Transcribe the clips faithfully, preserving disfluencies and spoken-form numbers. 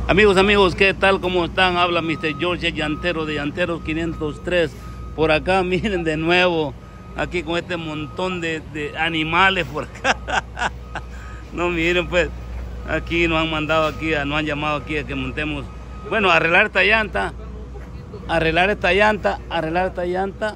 Amigos, amigos, ¿qué tal? ¿Cómo están? Habla mister George, llantero de Llanteros quinientos tres. Por acá, miren de nuevo, aquí con este montón de, de animales por acá. No, miren pues, aquí nos han mandado aquí, nos han llamado aquí a que montemos, bueno, a arreglar esta llanta, arreglar esta llanta, arreglar esta llanta.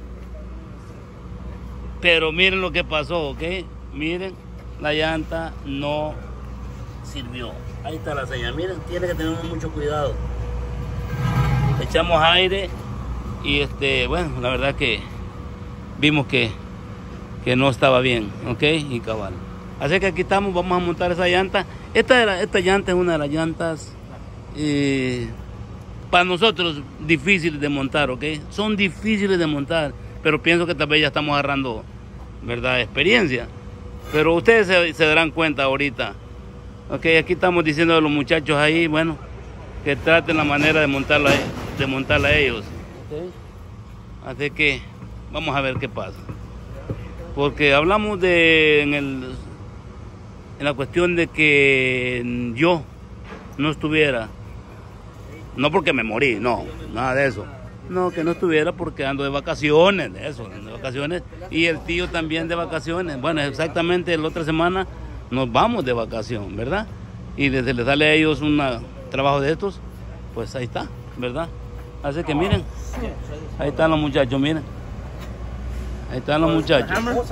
Pero miren lo que pasó, ¿ok? Miren, la llanta no sirvió. Ahí está la señal, miren, tiene que tener mucho cuidado. Echamos aire y este, bueno, la verdad que vimos que, que no estaba bien, ¿ok? Y cabal. Así que aquí estamos, vamos a montar esa llanta. Esta, era, esta llanta es una de las llantas eh, para nosotros difíciles de montar, ¿ok? Son difíciles de montar, pero pienso que tal vez ya estamos agarrando, ¿verdad?, experiencia. Pero ustedes se, se darán cuenta ahorita. Ok, aquí estamos diciendo a los muchachos ahí, bueno, que traten la manera de montarla, de montarla a ellos. Okay. Así que vamos a ver qué pasa. Porque hablamos de en, el, en la cuestión de que yo no estuviera, no porque me morí, no, nada de eso. No, que no estuviera porque ando de vacaciones, de eso, de vacaciones. Y el tío también de vacaciones. Bueno, exactamente la otra semana nos vamos de vacación, ¿verdad? Y desde les darle a ellos un trabajo de estos, pues ahí está, ¿verdad? Así que miren, ahí están los muchachos, miren. Ahí están los muchachos.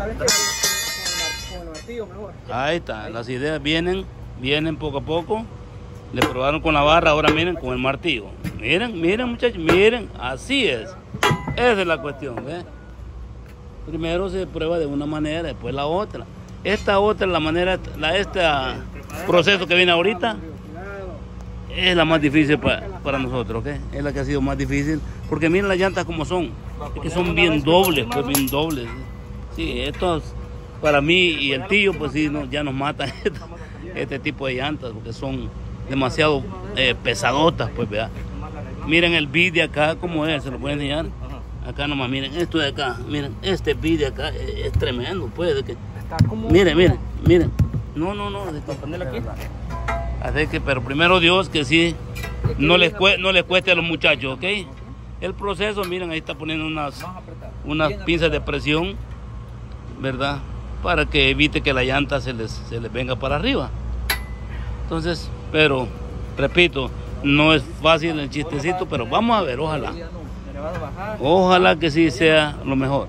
Ahí está, las ideas vienen, vienen poco a poco. Le probaron con la barra, ahora miren con el martillo. Miren, miren muchachos, miren, así es. Esa es la cuestión, ¿ves? Primero se prueba de una manera, después la otra. Esta otra, la manera, la, este proceso que viene ahorita, es la más difícil para, para nosotros, ¿ok? Es la que ha sido más difícil, porque miren las llantas como son, es que son bien dobles, pues bien dobles. Sí, estos, para mí y el tío, pues sí, no, ya nos matan este, este tipo de llantas, porque son demasiado eh, pesadotas, pues, ¿verdad? Miren el bead de acá, como es, se lo pueden enseñar. Acá nomás, miren, esto de acá, miren, este bead de acá es, es tremendo, pues, de que... Miren, miren, miren. No, no, no, de ponerlo aquí. Así que, pero primero Dios que sí, no les, cue, no les cueste a los muchachos, ¿ok? El proceso, miren, ahí está poniendo unas, unas pinzas de presión, ¿verdad? Para que evite que la llanta se les, se les venga para arriba. Entonces, pero, repito, no es fácil el chistecito, pero vamos a ver, ojalá. Ojalá que sí sea lo mejor.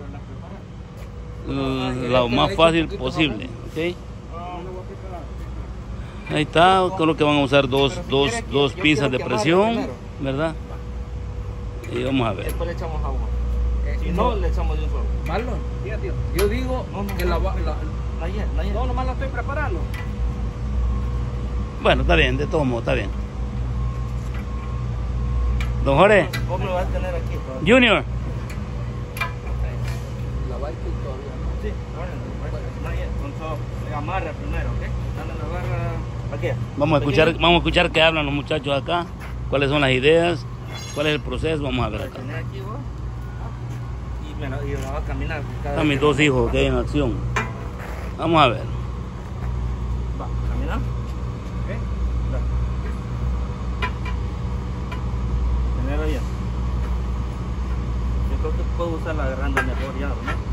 Lo más fácil posible, ¿ok? Ahí está, creo que van a usar dos, dos, dos pinzas de presión, ¿verdad? Y vamos a ver. Después le echamos agua. Si no, le echamos de un solo. Marlon, yo digo que la va... No, nomás la estoy preparando. Bueno, está bien, de todos modos, está bien. Don Jorge. ¿Cómo lo vas a tener aquí? Junior. Sí, bueno, amarra primero, ¿ok? Dale la barra aquí. Vamos a escuchar, vamos a escuchar qué hablan los muchachos acá, cuáles son las ideas, cuál es el proceso, vamos a ver acá. Aquí, y me la, y la va a caminar. Están mis dos hijos que hay en acción. Vamos a ver. Va, caminar. ¿Ok? Va. Primero ya. Yo creo que puedo usar la grande mejor ya, ¿no?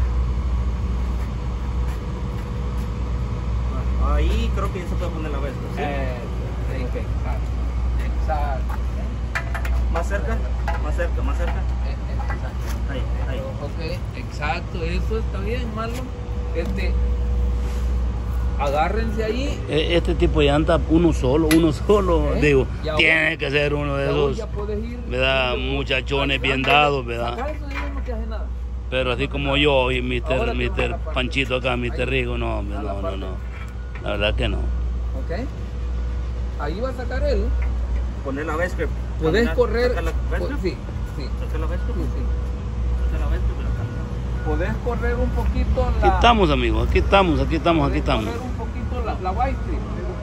Ahí creo que ya se puede poner la bestia, ¿sí? Eh, okay. Exacto. Más cerca, más cerca, más cerca. Ahí, ahí. Ok, exacto, eso está bien, Marlon. Este, agárrense ahí. Este tipo de llanta, uno solo, uno solo, ¿Eh? digo, ya tiene voy. que ser uno de esos, ¿verdad? Muchachones bien dados, ¿verdad? Pero así como yo y mister mister Panchito acá, mister Rigo, no, no, no, no. La verdad que no. Ok. Ahí va a sacar él. Poner la vesca. Podés correr. ¿La vesca? Sí, sí. ¿Sacar la vesca? Sí, sí. Sacar la vesca, pero acá. Podés correr un poquito la... Aquí estamos, amigos, aquí estamos, aquí estamos, aquí estamos. Podés correr un poquito la, la white strip.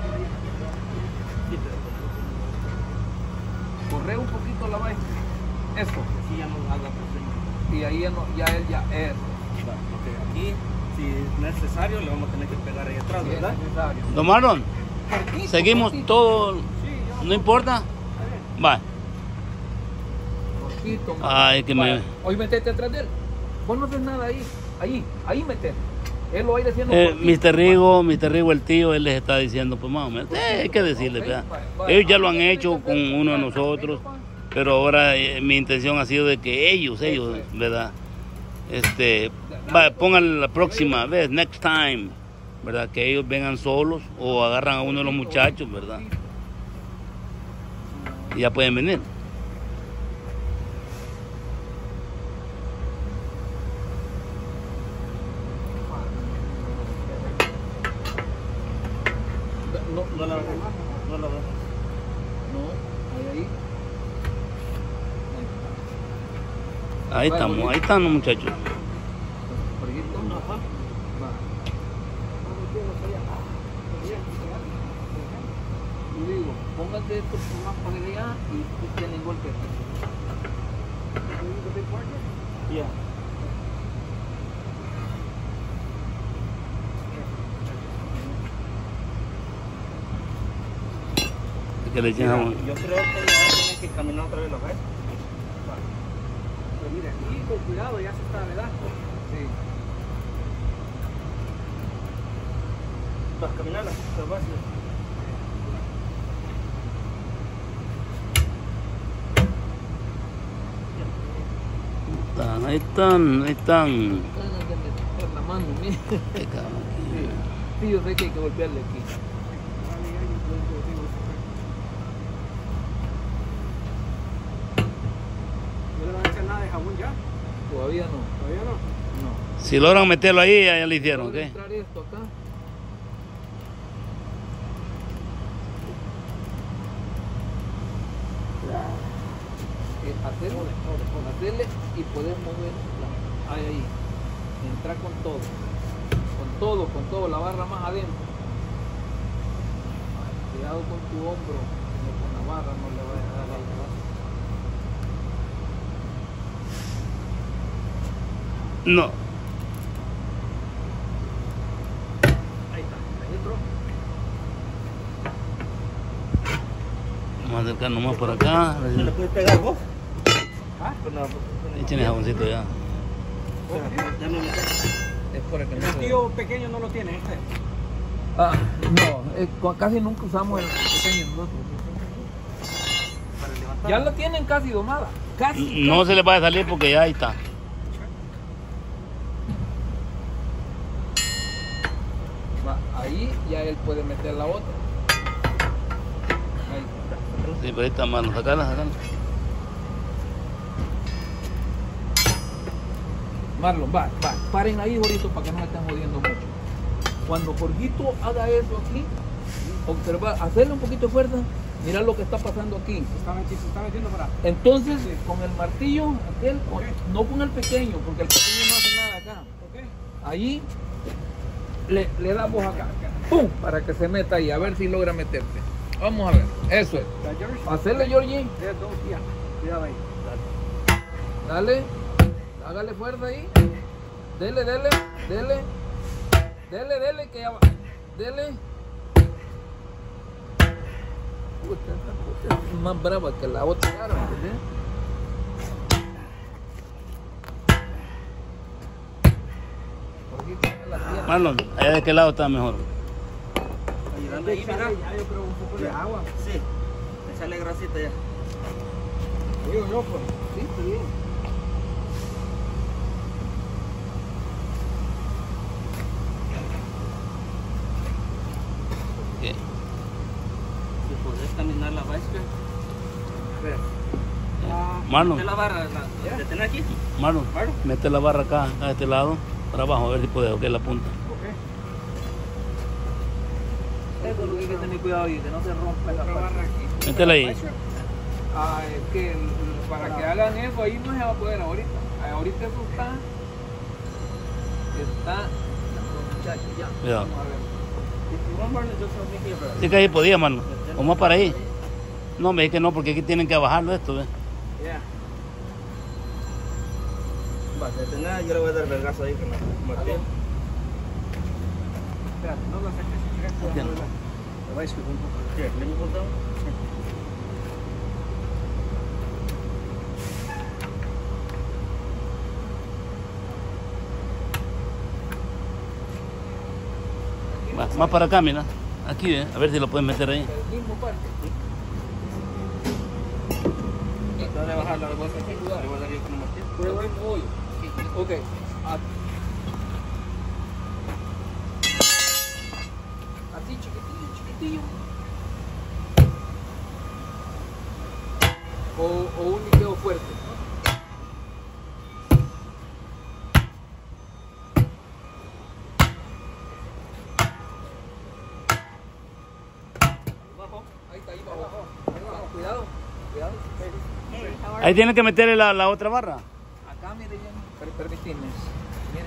Correr un poquito la white strip. Eso. Así ya no haga presión. Y ahí ya, no, ya él ya es. Okay, aquí, si es necesario, le vamos a tener que pegar ahí atrás, ¿verdad? Don Marlon, seguimos todo. Sí, yo ¿No importa? Va. Cortito, Ay, que me... Hoy metete atrás de él. Vos no haces nada ahí. Ahí, ahí metete. Él lo va a ir haciendo. Eh, mister Rigo, mister Rigo, el tío, él les está diciendo, pues más o menos, eh, hay que decirle, ¿verdad? Ellos ya lo han hecho con uno de nosotros, pero ahora eh, mi intención ha sido de que ellos, ellos, ¿verdad? Este, va, pongan la próxima vez, next time, ¿verdad? Que ellos vengan solos o agarran a uno de los muchachos, ¿verdad? Y ya pueden venir. No, no la veo. No la veo. No, ahí, ahí. Ahí estamos, ahí están los muchachos. Yo digo, póngate esto más para allá y tienen golpe. Yeah. Que le echen jabón. Yo creo que ya tiene que caminar otra vez, ¿lo ves? Pues mira, aquí con cuidado ya se está, ¿verdad? Sí. Vas a caminar, te vas a... Ahí están, ahí están. La mano, mira. Qué cabrón. Sí, yo sé que hay que golpearle aquí. ¿No le van a echar nada de jabón ya? Todavía no. ¿Todavía no? No. Si logran meterlo ahí, ya lo hicieron, ¿ok? ¿Puedo entrar esto acá? Eh, hacerle, hacerle y poder mover la, ahí, ahí. Entrar con todo. Con todo, con todo, la barra más adentro. Cuidado con tu hombro, no con la barra no le vayas a dar ahí. No. Ahí está, ahí entró. Vamos a acercar nomás por acá. ¿Se le puede pegar vos? ¿Ah? Con la... Echen jaboncito ya. Ya me metí. Es por el que no El se- tío pequeño no lo tiene, este. Ah, no, eh, cu- casi nunca usamos el pequeño nosotros. Para levantar. Ya la tienen casi domada. Casi. No se le va a salir porque ya ahí está. Va, ahí ya él puede meter la otra. Ahí. Sí, pero ahí está mano. Sacala, sacala. Marlon, va, va, paren ahí, Jorito, para que no me estén jodiendo mucho. Cuando Jorgito haga eso aquí, observa, hacerle un poquito de fuerza, mira lo que está pasando aquí. Se está metiendo, se está metiendo para... Entonces, con el martillo, aquel, con- no con el pequeño, porque el pequeño no hace nada acá. Ahí le, le damos acá, ¡pum! Para que se meta ahí, a ver si logra meterse. Vamos a ver, eso es. ¿La George? Hacerle, Georgie, There's dos, yeah. Cuidado ahí. dale, hágale fuerza ahí. Dele, dele, dele. Dele, dele, que ya va. Dele. Puta, esta puta es más brava que la otra, ¿entendés? Jorgito, la tierra. Marlon, allá de qué lado está mejor. Ayudando ahí, mira. Ya, yo creo un poco de agua. Sí. Echarle grasita ya. Digo yo, pues. Sí, está bien. ¿Qué? Si podés caminar la báscula. Espera. Marlon, ¿Mete la barra? La, ¿De tener aquí? Marlon, Marlon. mete la barra acá, acá de este lado, para abajo, a ver si puede, ok, la punta. Eso es lo que hay que tener cuidado ahí, que no se rompa la barra aquí. Métela ahí. Ah, es que el- el- para que hagan eso ahí no se va a poder ahorita. Ah, ahorita eso está. Está. Muchachos, ya. Cuidado. Vamos a ver. If you want Marlon, just help me here, bro. Sí que ahí podía, Marlon. O más para ahí. No, me dice que no, porque aquí tienen que bajarlo esto, ¿ves? Yeah. Va, de tener, yo le voy a dar vergazo ahí con la martillo. Espera, no lo saques. Ok. The bicycle, one. Here, let me hold down. Más para acá, mira. Aquí, ¿eh? A ver si lo pueden meter ahí. El mismo parque. Trata de bajar la bolsa aquí. Le voy a dar yo con un martillo. Por el mismo hoyo. Ok. Así chiquitillo, chiquitillo. O, o un liqueo fuerte. Ahí está, ahí abajo. Cuidado, cuidado. Ahí tienen que meterle la, la otra barra. Acá, mire, ya. Per permitime. Mire.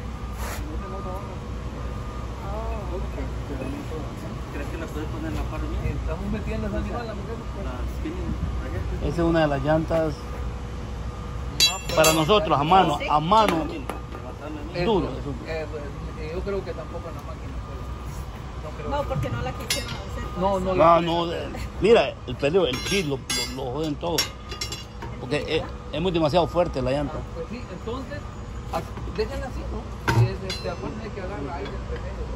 ¿Crees que la puedes poner en la par mía? Estamos metiendo esa animal, la metemos. La spinning. Esa es una de las llantas para nosotros, a mano, a mano. Eso, Duro. eso, eh, yo creo que tampoco en la máquina puede. No, creo. No, porque no la quisieron hacer. No, no, No, no, eh, mira, el peleo, el kit lo, lo, lo joden todo. Porque es, es muy demasiado fuerte la llanta. Pues sí, entonces, así- déjenla así, ¿no? Y es, este, acuérdense que agarra aire entre medio.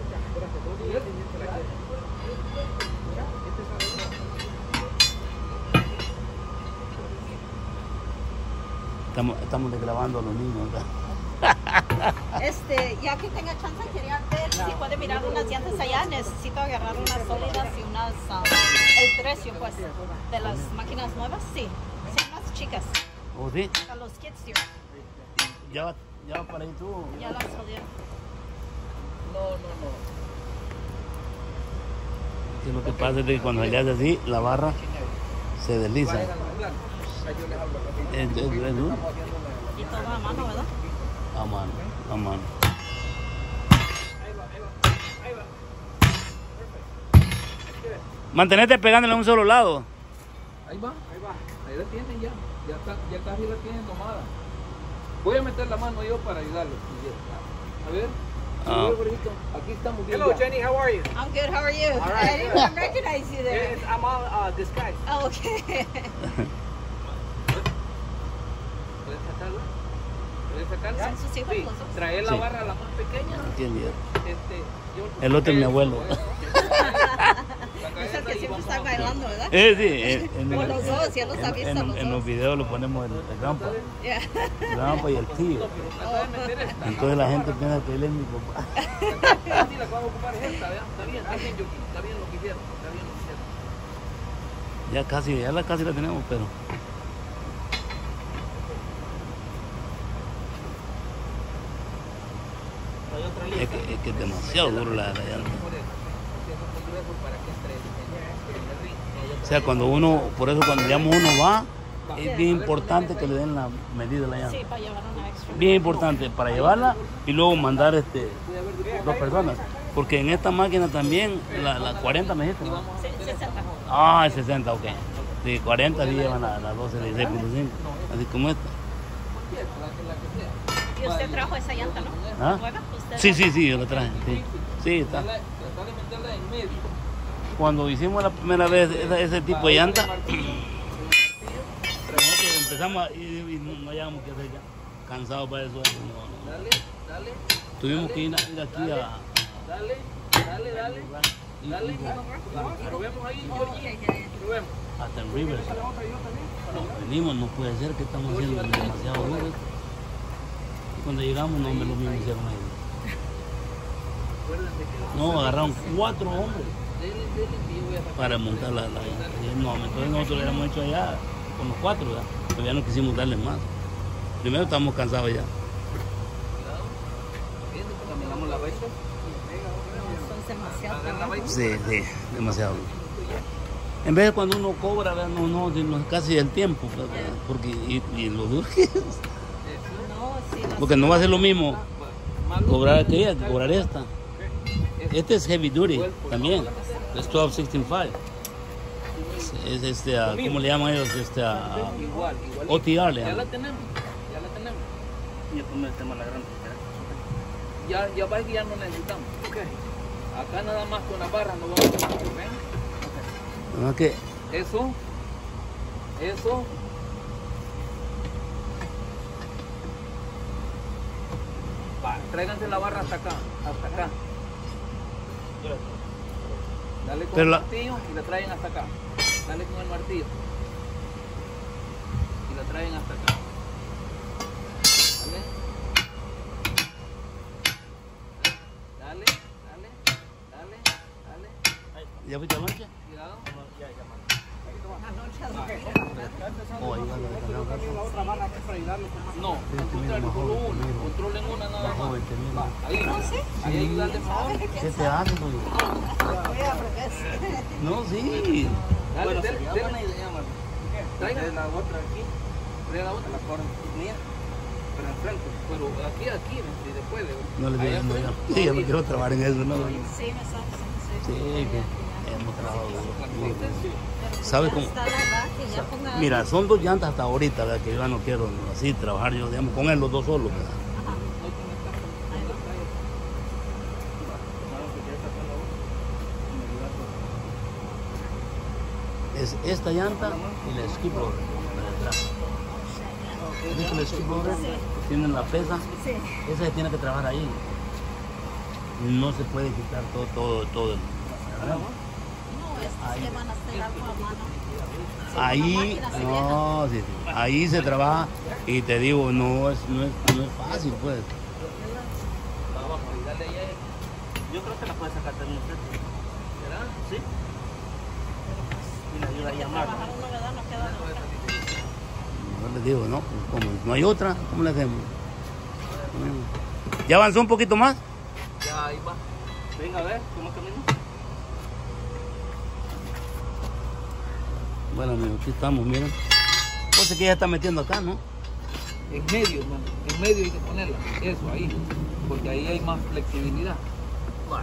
Estamos, estamos desgrabando a los niños, ¿verdad? Este, ya que tenga chance, quería ver si puede mirar unas llantas allá. Necesito agarrar unas sólidas y unas. um, el precio, pues, de las máquinas nuevas, sí. Son más chicas. ¿O sí? A los kids, tío. Ya va, ya va para ahí tú. Ya las salieron. No, no, no. Que lo que pasa es que cuando se le hace así, la barra se desliza. Vayan a hablar. Ahí yo les hablo rapidito. Es, es, es duro. Estamos haciendo una- Y todo a mano, ¿verdad? A mano, a mano. Mantenete pegándole a un solo lado. Ahí va, ahí va. Ahí la tienen ya. Ya, está, ya casi la tienen tomada. Voy a meter la mano yo para ayudarles. A ver. Ah. A ver, Borjito, aquí estamos bien. Hello, ya. Jenny. How are you? I'm good, how are you? All right, I didn't even recognize you there. Yes, I'm on uh, disguise. Oh, okay. ¿Puedes sacarla? ¿Puedes sacarla? Son sus hijos Sí. los dos. Trae la Sí. barra la más pequeña. Aquí el día. Este, yo- El otro es mi abuelo. La Es el cabeza que y siempre vamos está a- bailando, ¿verdad? Eh, sí, en, en, O los dos, ya los ha en- visto en- los en los dos. videos lo ponemos el, el Gampa, Yeah. el Gampa y el tío. Trata de meter esta. Entonces la gente piensa que él es mi papá. Sí, la que vamos a ocupar es esta, ¿verdad? Está bien, está bien, Yuki. Está bien lo que hicieron. Está bien lo que hicieron. Ya casi, ya la casi la tenemos, pero es que es, que es demasiado duro la, la llanta. Por eso. Porque es muy grueso para que entre el ring. O sea, cuando uno, por eso cuando digamos uno va, es bien importante que le den la medida de la llanta. Sí, para llevar una extra. Bien importante para llevarla y luego mandar este dos personas. Porque en esta máquina también, la, la cuarenta me dijiste, ¿no? Sí, sesenta. Ah, es sesenta, ok. Sí, cuarenta sí llevan la, la doce dieciséis punto cinco, así como esta. Y usted trajo esa llanta, ¿no? ¿Ah? ¿Nueva? ¿Usted Sí, la- sí, sí, yo la traje. Sí, sí está. Trata de meterla en medio. Cuando hicimos la primera vez ese, ese tipo de llanta, nosotros empezamos a- y, y no, no hallábamos qué hacer ya. Cansados para eso. No, no. Dale, dale, Tuvimos que ir, a- ir aquí a... dale, dale, dale. y- Dale. y- Probemos ahí, Oh, Georgie. okay, ya, ya. Probemos. hasta en Rivers. No, venimos, no puede ser que estamos haciendo demasiado duro. Y cuando llegamos, no me lo mismo hicieron ahí. Acuérdense que No, agarraron cuatro hombres dele, dele, y yo voy a sacar. para montar la, la y no, entonces nosotros lo hubiéramos hecho allá con los cuatro, ¿verdad? Pero ya no quisimos darle más. Primero estamos cansados ya. Cuidado. Viendo que caminamos la baita. Son demasiado Agarra la baita. Sí, sí, demasiado. En vez de cuando uno cobra, ¿verdad? No, no, sino casi el tiempo, ¿verdad? Porque y, y lo duro que es. No, sí. las- Porque no va a ser lo mismo Malo. cobrar aquella que cobrar esta. Este es heavy duty también. Es doce sesenta y cinco. Es, es este, ah, ¿cómo le llaman ellos? Este, ah, Igual, igual. O T R le Ya la llaman. tenemos, ya la tenemos. Y después metemos la grande. Ya, ya va que ya no necesitamos. Acá nada más con las barras no vamos a hacer. ¿Ven? ¿No? Que Eso, eso. Va, tráiganse la barra hasta acá, hasta acá. Dale con Pero el la- martillo y la traen hasta acá. Dale con el martillo. Y la traen hasta acá. Dale. Dale, dale, dale, dale. ¿Ya fuiste a noche? Cuidado. Oh, ahí va la No, al contrario, solo una. Controlen una nada más. Va, ahí, ahí ayudarle mejor. ¿Qué te hace, güey? Voy a revés. No, sí. Dale, Bueno, dale, sería dale. buena idea, Marlon. Traiga. Trae la otra aquí, Trae la otra. la cornea, pero enfrente. Pero aquí, aquí, si se puede. No le digas, Allá no, afuera. ya. Sí, yo no quiero trabajar en eso, ¿no? Sí, me sabes. Sí, que hemos trabajado duro. Sí. ¿Sabes cómo? Está la edad que ya ponga... Mira, son dos llantas hasta ahorita, ¿verdad? Que yo ya no quiero así trabajar yo, digamos, con él los dos solos, ¿verdad? Es esta llanta y la skip roller para atrás. ¿Viste el skip roller? Tienen la pesa, Sí. esa se tiene que trabajar ahí. No se puede quitar todo, todo, todo. el- ¿verdad? No, estos que van a hacer algo a mano. Sí, Ahí, con máquinas viejas. no, sí, sí. Ahí se trabaja y te digo, no es, no es, no es fácil, pues. Abajo, y dale ahí. Yo creo que la puede sacar también usted. ¿Verdad? ¿Sí? Y la ayuda a llamar. Trabajar uno, ¿verdad? No queda de otra. No les digo, no, pues, como no hay otra, ¿cómo le hacemos? Mm. ¿Ya avanzó un poquito más? Ya, ahí va. Venga, a ver, ¿cómo camino? Bueno, amigo, aquí estamos, miren. Entonces que ya está metiendo acá, ¿no? En medio, man. En medio hay que ponerla. Eso, ahí. Porque ahí hay más flexibilidad. Va.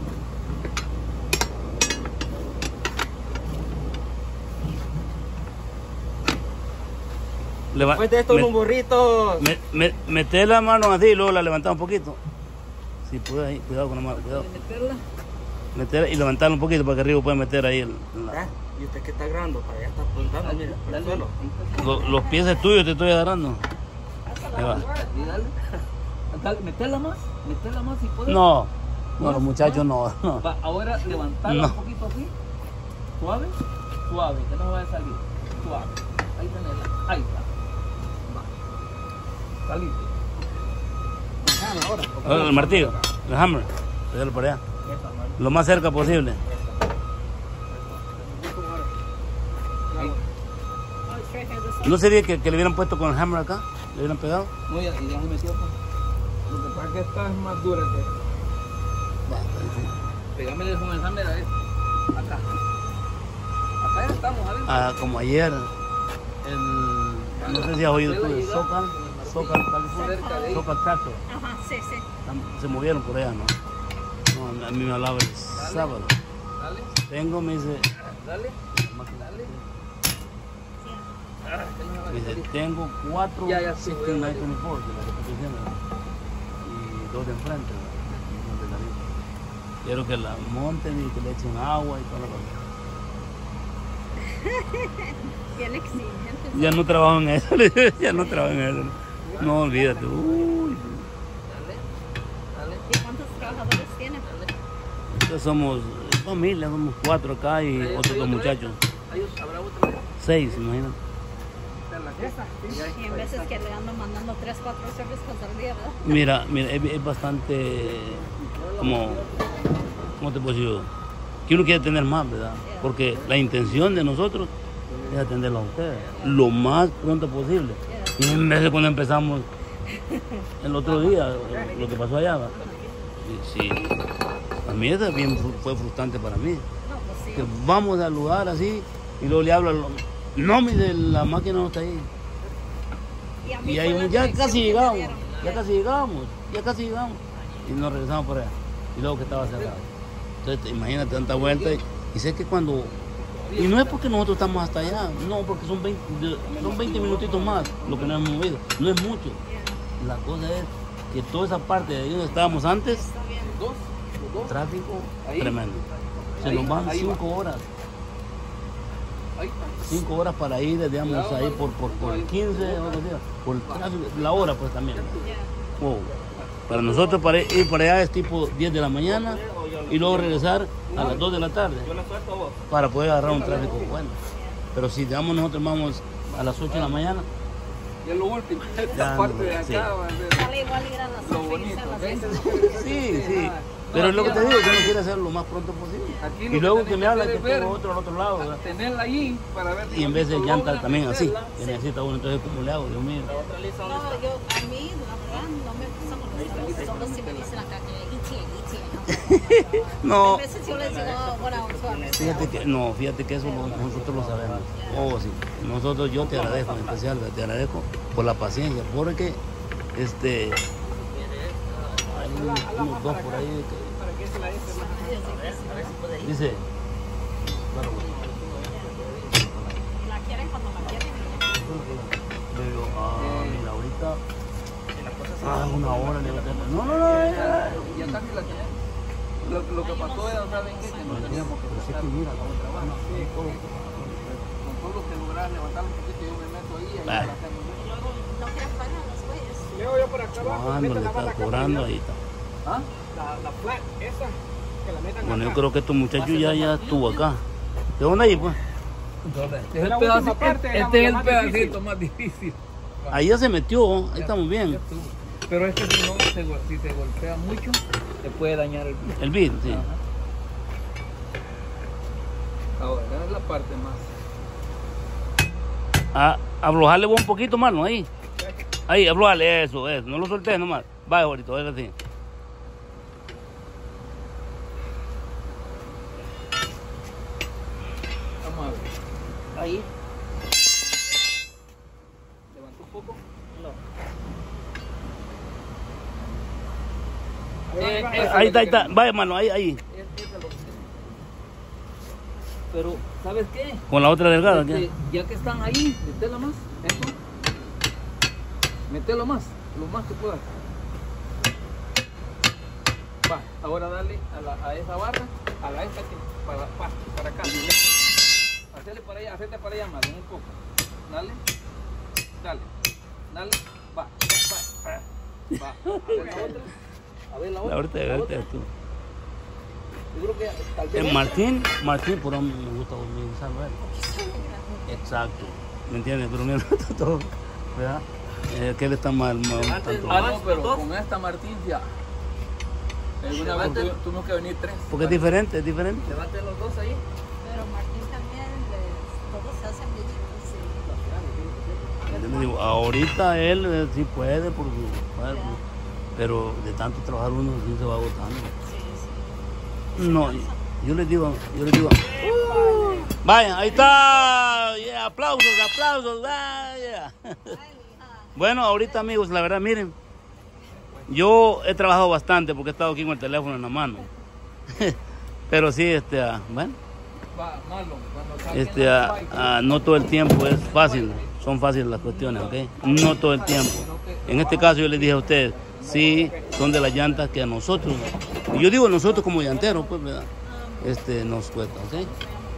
Leva- Después de esto, me- unos burritos. me- me- Meté la mano así y luego la levantaba un poquito. Si puedes ahí, cuidado con la mano, cuidado. Meterla. Meter y levantarla un poquito para que arriba pueda meter ahí el- la- Ah, y usted que está grande, para allá está apuntando, mira, por el suelo. lo- los pies de tuyos te estoy agarrando. Ahí va. Y dale. Dale, meterla más. Meterla más si puedes. No, no, los muchachos no. no. Va, ahora levantarla No. un poquito así. Suave. Suave, que no vaya a salir. Suave. Ahí tenela. Ahí está. Va. Saliste. Ahora, el martillo, el hammer, déjalo para allá. Lo más cerca posible. Ahí. Oh, straight here this way. ¿No sería que, que le hubieran puesto con el hammer acá? ¿Le hubieran pegado? No, ya, ya me metió. Pues. Lo que pasa es que esta es más dura que esta. Pegámele con el hammer a ver. Acá. Acá ya estamos, a ver. Ah, como ayer, el, no sé si has oído tú de Socal, Socal, Cerca de ahí. Socal Tractor. Ajá, sí, sí. Se movieron por allá, ¿no? No, a mí me hablaba el sábado. Dale, Tengo, me dice, dale. me dice, tengo cuatro Ya, ya, sí, sixteen voy a nine twenty-four, de la que estoy diciendo, y dos de enfrente, ¿verdad? Dos de la vista. Quiero que la monten y que le echen agua y toda la cosa. Bien exigente. Ya no trabajo en eso, le dije, ya no trabajo en eso. No, olvídate. Uy, Dale, dale. ¿Y cuántos trabajadores tiene? nosotros somos familia, somos cuatro acá y Ahí, otros ahí dos otra vez. muchachos. Ahí habrá otra vez. Seis, imagínate. Está en la casa. Y en veces que le ando mandando tres, cuatro servicios al día, ¿verdad? Mira, mira, es, es bastante como, ¿cómo te puedo decir yo? Que uno quiere tener más, ¿verdad? Porque la intención de nosotros es atenderlo a ustedes lo más pronto posible. Y en vez de cuando empezamos el otro día, lo que pasó allá, ¿verdad? Sí, sí. A mí eso bien fru- fue frustrante para mí. No, pues sí. Que vamos al lugar así y luego le hablo, al- no, mire, la máquina no está ahí. Y, a mí Y fue ahí la ya dirección casi que me llegamos, dieron. ya casi llegamos, ya casi llegamos. Y nos regresamos por allá. Y luego que estaba cerrado. Entonces, imagínate tanta vuelta. Y, y sé que cuando... Y no es porque nosotros estamos hasta allá, no, porque son veinte, de- son veinte minutitos más lo que nos hemos movido. No es mucho. La cosa es que toda esa parte de ahí donde estábamos antes, Está bien. Dos, los dos. tráfico Ahí. tremendo. Se Ahí, nos van ahí cinco horas. Ahí está. Cinco horas para ir, digamos, Cuidado, ahí Mario. por, por, por Ahí. quince, o lo que sea, por el tráfico, la hora pues también. Yeah. Wow. Para nosotros para ir para allá es tipo diez de la mañana y luego regresar a las dos de la tarde para poder agarrar un tráfico bueno. Pero si digamos nosotros vamos a las ocho de la mañana, Y es lo último, esta Ya, parte de acá sí. va a ser Sale igual ir a las lo ocho y bonito. irse a las ¿ves? seis. sí, sí. Pero es lo que te digo, yo no quiero hacerlo lo más pronto posible. Aquí lo Y que luego tenés que me que habla hacer que es ver, tengo otro al otro lado, ¿verdad? tenerla ahí para ver si Y en vez de lo llanta logra también así, meterla. que necesita uno, entonces ¿cómo le hago? Dios mío. No, yo, a mí, la verdad, no me gusta molestarlos, solo si me dicen acá que E T A, E T A. No, A veces yo les digo, oh, bueno, suave. fíjate que, no, fíjate que eso lo- nosotros lo sabemos. Oh, sí. Nosotros, yo te agradezco en especial, te agradezco por la paciencia, porque este hay unos, unos dos por ahí que dice, claro, La quieren cuando la quieren. pero ah, mira, ahorita ah, una hora le va a tener. No, no, no, ya. Ya casi la tenemos. Lo, lo que pasó era, ¿saben qué? Que no teníamos que Pero sí tratar que mira, la otra trabajo. mano, Sí, todo. con todo lo que logras levantar un poquito, yo me meto ahí y ahí Vale. la hacemos. No quieren pagar los güeyes. Luego yo por acá abajo, Cuando meten le la barra está acá cobrando para ahí allá. está. ¿Ah? La, la flat, esa, que la metan Bueno, yo acá. creo que estos muchachos ya, ya estuvo acá. ¿De dónde ahí, pues? Este es el La pedacito, última parte, este la- es la el más pedacito difícil. más difícil. Ahí ya se metió, ahí estamos Ya bien. estuvo. Pero es que si no, se gol- si se golpea mucho, te puede dañar el pie. El beat, sí. Ajá. Ahora, esa es la parte más. A, aflojarle vos un poquito, mano, ahí. Ahí, aflojarle, eso, eso. No lo soltés nomás. Vaya, ahorita, ahora sí. Vamos a ver. Ahí. Levanta un poco. Ahí va, ahí va. Eh, eso Ahí es está, lo ahí que está. Vaya, mano, ahí, ahí. Es- eso es lo que- Pero, ¿sabes qué? Con la otra delgada, Este, ¿qué? ya que están ahí, metelo más. Eso. Metelo más. Lo más que puedas. Va, ahora dale a, la, a esa barra, a la esta que para, para, para acá. Hacele para allá, hacete para allá más, un poco. Dale. Dale. Dale. Va. Va. Va. A ver la otra. A ver la otra. La ahorita, la ahorita otra. tú. Yo creo que tal vez. En Martín, Martín, por ahí me gusta utilizarlo a él. Exacto. ¿Me entiendes? Pero mira, todo, ¿verdad? Eh, que él está mal, mal tanto. Ah, no, pero con esta Martín ya. Alguna vez tu- tuvimos que venir tres. Porque es diferente, es diferente. Levanten los dos ahí. Pero Martín también, les- todos se hacen bien difícil. Yo le digo, ahorita él eh, sí puede, por su cuerpo, pero de tanto trabajar uno sí se va agotando. Sí, sí. No, yo les digo, yo les digo. Vaya, ahí está. Yeah, aplausos, aplausos. Vaya. Ay, hija. Bueno, ahorita amigos, la verdad, miren, yo he trabajado bastante porque he estado aquí con el teléfono en la mano. Pero sí, este, ah, bueno, Va, Marlon, cuando saquen este, la ah, bike, ah, no todo el tiempo es fácil, son fáciles las cuestiones, ¿ok? No todo el tiempo. En este caso yo les dije a ustedes, sí, son de las llantas que a nosotros, y yo digo nosotros como llanteros, pues, ¿verdad? Este, nos cuesta, ¿ok? Podrán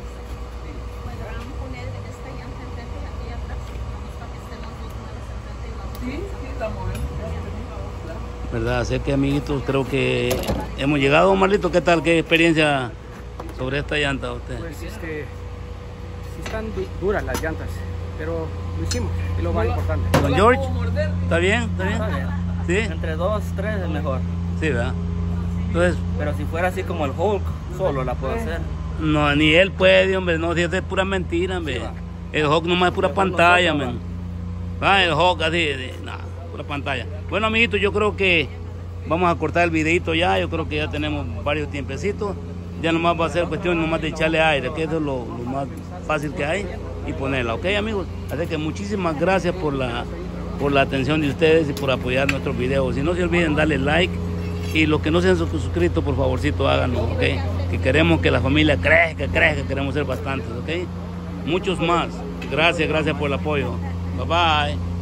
poner esta llanta enfrente y aquí atrás. Vamos para que estén las dos muelas enfrente y la otra. Sí, sí, estamos bien. ¿Verdad? Así que amiguitos, creo que hemos llegado. Marlito, ¿qué tal? ¿Qué experiencia sobre esta llanta usted? Pues este, sí están du- duras las llantas, pero lo hicimos, es lo más importante. Don George, ¿está bien? ¿Está bien? ¿Sí? Entre dos, tres es mejor. Sí, ¿verdad? Entonces, Pero si fuera así como el Hulk, solo la puedo hacer. no, ni él puede, hombre, no, si eso es pura mentira, hombre. El Hawk nomás es pura Mejor pantalla, nosotros, man. Ah, el Hawk así, de, nada, pura pantalla. Bueno, amiguitos, yo creo que vamos a cortar el videito ya, yo creo que ya tenemos varios tiempecitos. Ya nomás va a ser cuestión nomás de echarle aire, que eso es lo, lo más fácil que hay, y ponerla, ¿ok, amigos? Así que muchísimas gracias por la, por la atención de ustedes y por apoyar nuestros videos. Y no se olviden darle like, y los que no se han suscrito, por favorcito háganlo, ¿ok? Que queremos que la familia crezca, crezca, queremos ser bastantes, ¿ok? Muchos más. Gracias, gracias por el apoyo. Bye bye.